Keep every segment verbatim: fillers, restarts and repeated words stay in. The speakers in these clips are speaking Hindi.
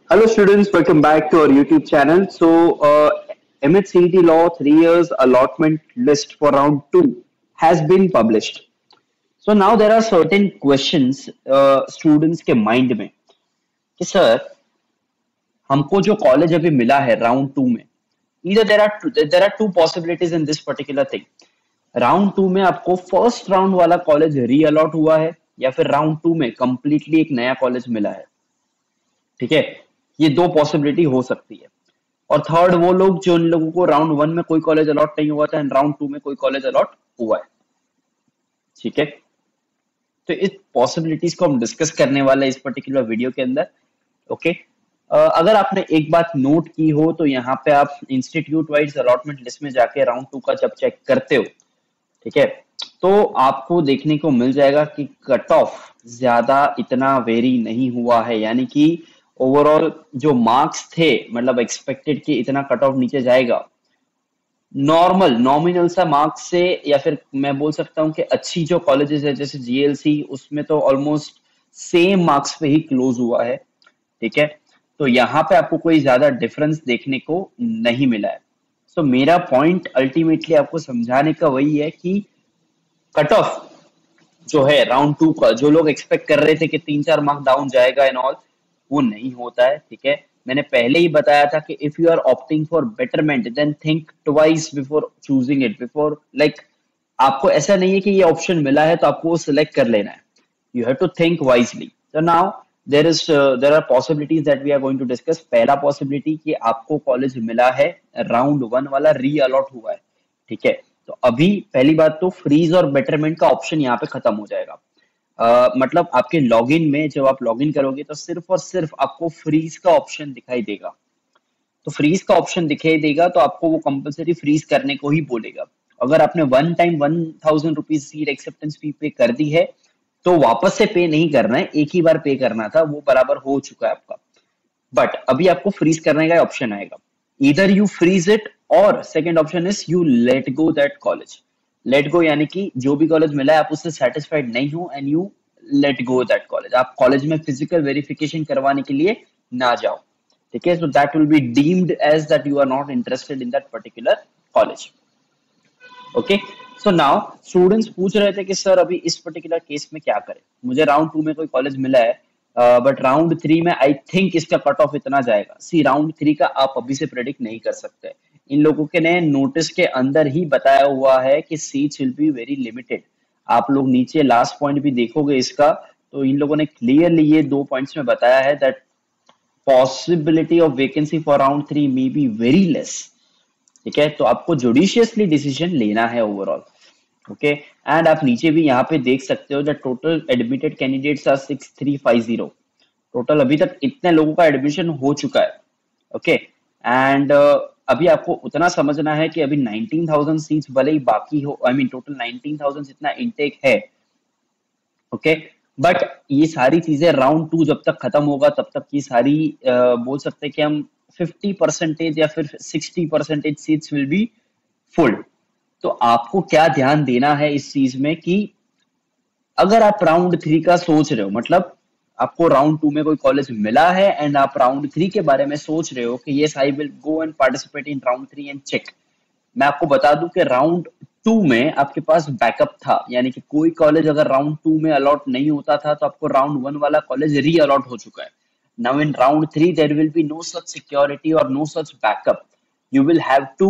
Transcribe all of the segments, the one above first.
Hello, students. Welcome back to our YouTube channel. So, uh, M H C E T Law three years allotment list for round two has been published. So now there are certain questions uh, students के mind में कि सर हमको जो कॉलेज अभी मिला है राउंड टू में either there are there are two possibilities in this particular thing. Round two में आपको फर्स्ट राउंड वाला कॉलेज री अलॉट हुआ है या फिर राउंड टू में कंप्लीटली एक नया कॉलेज मिला है. ठीक है, ये दो पॉसिबिलिटी हो सकती है. और थर्ड वो लोग जो इन लोगों को राउंड वन में कोई कॉलेज अलॉट नहीं हुआ था एंड राउंड टू में कोई कॉलेज अलॉट हुआ है. ठीक है, तो इस पॉसिबिलिटीज को हम डिस्कस करने वाले इस पर्टिकुलर वीडियो के अंदर. ओके, अगर आपने एक बात नोट की हो तो यहाँ पे आप इंस्टीट्यूट वाइज अलॉटमेंट लिस्ट में जाके राउंड टू का जब चेक करते हो, ठीक है, तो आपको देखने को मिल जाएगा कि कट ऑफ ज्यादा इतना वेरी नहीं हुआ है. यानी कि ओवरऑल जो मार्क्स थे, मतलब एक्सपेक्टेड कि इतना कट ऑफ नीचे जाएगा, नॉर्मल नॉमिनल सा मार्क्स से, या फिर मैं बोल सकता हूँ कि अच्छी जो कॉलेजेस है जैसे जीएलसी, उसमें तो ऑलमोस्ट सेम मार्क्स पे ही क्लोज हुआ है. ठीक है, तो यहाँ पे आपको कोई ज्यादा डिफरेंस देखने को नहीं मिला है. सो so, मेरा पॉइंट अल्टीमेटली आपको समझाने का वही है कि कट ऑफ जो है राउंड टू का, जो लोग एक्सपेक्ट कर रहे थे कि तीन चार मार्क्स डाउन जाएगा एंड ऑल, वो नहीं होता है. ठीक है, मैंने पहले ही बताया था कि if you are opting for betterment then think twice before choosing it. Before like आपको ऐसा नहीं है कि ये ऑप्शन मिला है तो आपको वो सिलेक्ट कर लेना है. You have to think wisely. तो now there is there are possibilities that we are going to discuss. पहला पॉसिबिलिटी कि आपको कॉलेज मिला है राउंड वन वाला री अलॉट हुआ है. ठीक है, तो अभी पहली बात तो फ्रीज और बेटरमेंट का ऑप्शन यहाँ पे खत्म हो जाएगा. Uh, मतलब आपके लॉगिन में जब आप लॉगिन करोगे तो सिर्फ और सिर्फ आपको फ्रीज का ऑप्शन दिखाई देगा. तो फ्रीज का ऑप्शन दिखाई देगा तो आपको वो कंपलसरी फ्रीज करने को ही बोलेगा. अगर आपने one time one thousand rupees seat acceptance fee pay कर दी है तो वापस से पे नहीं करना है, एक ही बार पे करना था, वो बराबर हो चुका है आपका. बट अभी आपको फ्रीज करने का ऑप्शन आएगा. इधर यू फ्रीज इट और second option is you let go that college. Let go यानी कि जो भी कॉलेज मिला है आप उससे सेटिस्फाइड नहीं हो and you let go that college. आप कॉलेज में फिजिकल वेरिफिकेशन करवाने के लिए ना जाओ. ठीक है, so that will be deemed as that you are not interested in that particular college. Okay, so now students पूछ रहे थे कि सर अभी इस पर्टिकुलर केस में क्या करें. मुझे राउंड टू में कोई कॉलेज मिला है बट राउंड थ्री में आई थिंक इसका कट ऑफ इतना जाएगा. सी, राउंड थ्री का आप अभी से प्रेडिक्ट नहीं कर सकते. इन लोगों के ने नोटिस के अंदर ही बताया हुआ है कि seats will be very limited. आप लोग नीचे लास्ट पॉइंट भी देखोगे इसका, तो इन लोगों ने क्लियरली ये दो पॉइंट्स में बताया है that possibility of vacancy for round three may be very less. ठीक है, तो आपको जुडिशियसली डिसीजन लेना है ओवरऑल. ओके, एंड आप नीचे भी यहाँ पे देख सकते हो that total admitted candidates are six three five zero. Total अभी तक इतने लोगों का एडमिशन हो चुका है. ओके, एंड अभी आपको उतना समझना है कि अभी नाइनटीन थाउजेंड सीट्स भले ही बाकी हो, I mean total nineteen thousand इतना इनटेक है. ओके, बट ये सारी चीजें राउंड टू जब तक खत्म होगा तब तक ये सारी uh, बोल सकते हैं कि हम फिफ्टी परसेंटेज या फिर sixty percentage seats will be full. तो आपको क्या ध्यान देना है इस चीज में कि अगर आप राउंड थ्री का सोच रहे हो, मतलब आपको राउंड टू में कोई कॉलेज मिला है एंड आप राउंड थ्री के बारे में सोच रहे हो कि yes I will go and participate in round three and check. मैं आपको बता दूं कि राउंड टू में आपके पास बैकअप था. यानी कि कोई कॉलेज अगर राउंड टू में अलॉट नहीं होता था तो आपको राउंड वन वाला कॉलेज री अलॉट हो चुका है. Now in round three there will be no such security और no such backup. You will have to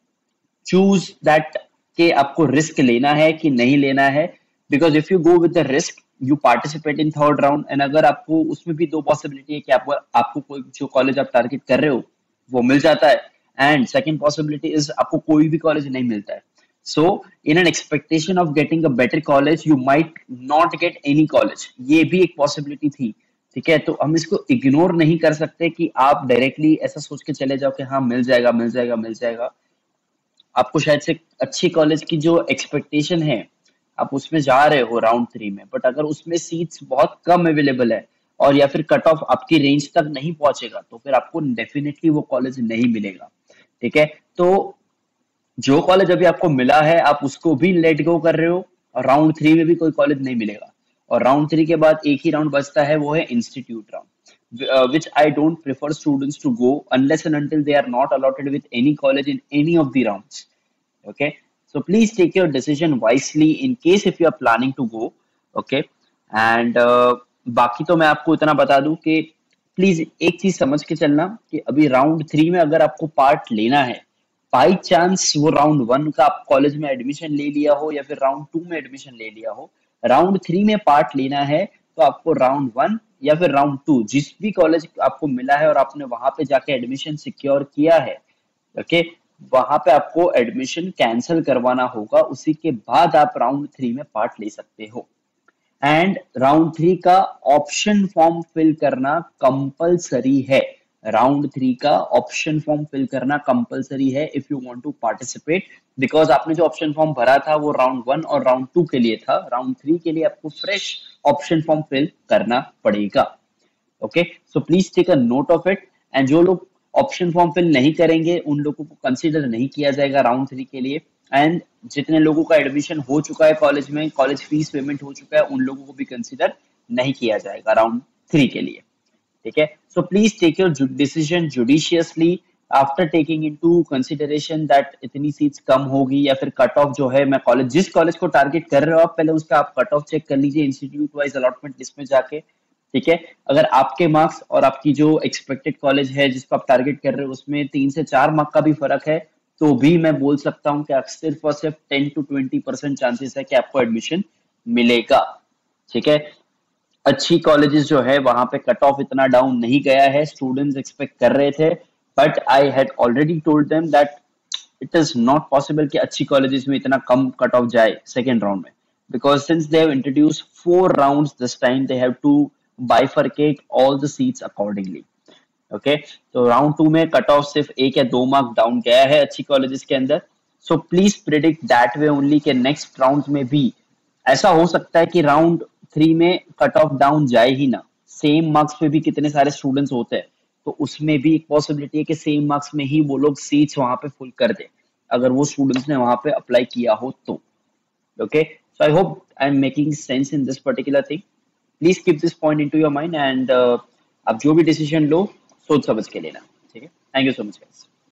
choose that कि आपको रिस्क लेना है कि नहीं लेना है. Because if you go with the risk you participate in third round and अगर आपको उसमें भी दो पॉसिबिलिटी है कि आपको आपको कोई जो कॉलेज आप टारगेट कर रहे हो वो मिल जाता है, एंड सेकंड पॉसिबिलिटी इज आपको कोई भी कॉलेज नहीं मिलता है. So in an expectation of getting a better college you might not get any college. ये भी एक पॉसिबिलिटी थी. ठीक है, तो हम इसको इग्नोर नहीं कर सकते कि आप डायरेक्टली ऐसा सोच के चले जाओ कि हाँ मिल जाएगा मिल जाएगा मिल जाएगा. आपको शायद से अच्छी कॉलेज की जो एक्सपेक्टेशन है आप उसमें जा रहे हो राउंड थ्री में, बट अगर उसमें सीट्स बहुत कम अवेलेबल है और या फिर कट ऑफ आपकी रेंज तक नहीं पहुंचेगा तो फिर आपको डेफिनेटली वो कॉलेज नहीं मिलेगा. ठीक है, तो जो कॉलेज अभी आपको मिला है आप उसको भी लेट गो कर रहे हो और राउंड थ्री में भी कोई कॉलेज नहीं मिलेगा. और राउंड थ्री के बाद एक ही राउंड बचता है, वो है institute round. which I don't prefer students to go unless and until they are not allotted with any college in any of the rounds. Okay, so please take your decision wisely in case if you are planning to go. Okay, and uh, बाकी तो मैं आपको इतना बता दूं कि प्लीज एक चीज समझ के चलना कि अभी राउंड थ्री में अगर आपको पार्ट लेना है, बाई चांस वो राउंड वन का आप कॉलेज में एडमिशन ले लिया हो या फिर राउंड टू में एडमिशन ले लिया हो, राउंड थ्री में पार्ट लेना है तो आपको राउंड वन या फिर राउंड टू जिस भी कॉलेज आपको मिला है और आपने वहां पे जाके एडमिशन सिक्योर किया है, ओके, वहां पे आपको एडमिशन कैंसिल करवाना होगा, उसी के बाद आप राउंड थ्री में पार्ट ले सकते हो। एंड राउंड थ्री का ऑप्शन फॉर्म फिल करना कंपलसरी है। राउंड थ्री का ऑप्शन फॉर्म फिल करना कंपलसरी है if you want to participate, because आपने जो ऑप्शन फॉर्म भरा था वो राउंड वन और राउंड टू के लिए था, राउंड थ्री के लिए आपको फ्रेश ऑप्शन फॉर्म फिल करना पड़ेगा। Okay, so please take a note of it. And जो लोग ऑप्शन फॉर्म फिल नहीं करेंगे उन लोगों को कंसीडर नहीं किया जाएगा राउंड थ्री के लिए। एंड जितने लोगों का एडमिशन हो चुका है कॉलेज में, कॉलेज फीस पेमेंट हो चुका है, उन लोगों को भी कंसीडर नहीं किया जाएगा राउंड थ्री के लिए। ठीक है, so please take your decision judiciously after taking into consideration that इतनी सीट्स कम होगी या फिर कट ऑफ जो है, मैं कॉलेज जिस कॉलेज को टारगेट कर रहे हो आप पहले उसका आप कट ऑफ चेक कर लीजिए इंस्टीट्यूट वाइज अलॉटमेंट लिस्ट में जाके। ठीक है, अगर आपके मार्क्स और आपकी जो एक्सपेक्टेड कॉलेज है जिसको आप टारगेट कर रहे हो उसमें तीन से चार मार्क का भी फर्क है तो भी मैं बोल सकता हूँ कि आप सिर्फ और सिर्फ ten to twenty percent chances है कि आपको एडमिशन मिलेगा। ठीक है, अच्छी कॉलेजेस जो है वहां पे कट ऑफ इतना डाउन नहीं गया है, स्टूडेंट्स एक्सपेक्ट कर रहे थे, but I had already told them that it is not possible कि अच्छी कॉलेजेस में इतना कम कट ऑफ जाए सेकेंड राउंड में, because since they have introduced four rounds this time they have to bifurcate all the seats accordingly. Okay, तो राउंड टू में कट ऑफ सिर्फ एक या दो मार्क डाउन गया है अच्छी कॉलेजेस के अंदर। So please predict that way only के नेक्स्ट राउंड में भी ऐसा हो सकता है कि राउंड थ्री में कट ऑफ डाउन जाए ही ना, सेम मार्क्स पे भी कितने सारे स्टूडेंट्स होते हैं तो उसमें भी एक पॉसिबिलिटी है कि सेम मार्क्स में ही वो लोग सीट्स वहां पे फुल कर दे अगर वो स्टूडेंट्स ने वहां पे अप्लाई किया हो तो। Okay, so I hope I'm making sense in this particular thing. Please keep this point into your mind and uh, आप जो भी डिसीजन लो सोच समझ के लेना। ठीक है, thank you so much guys.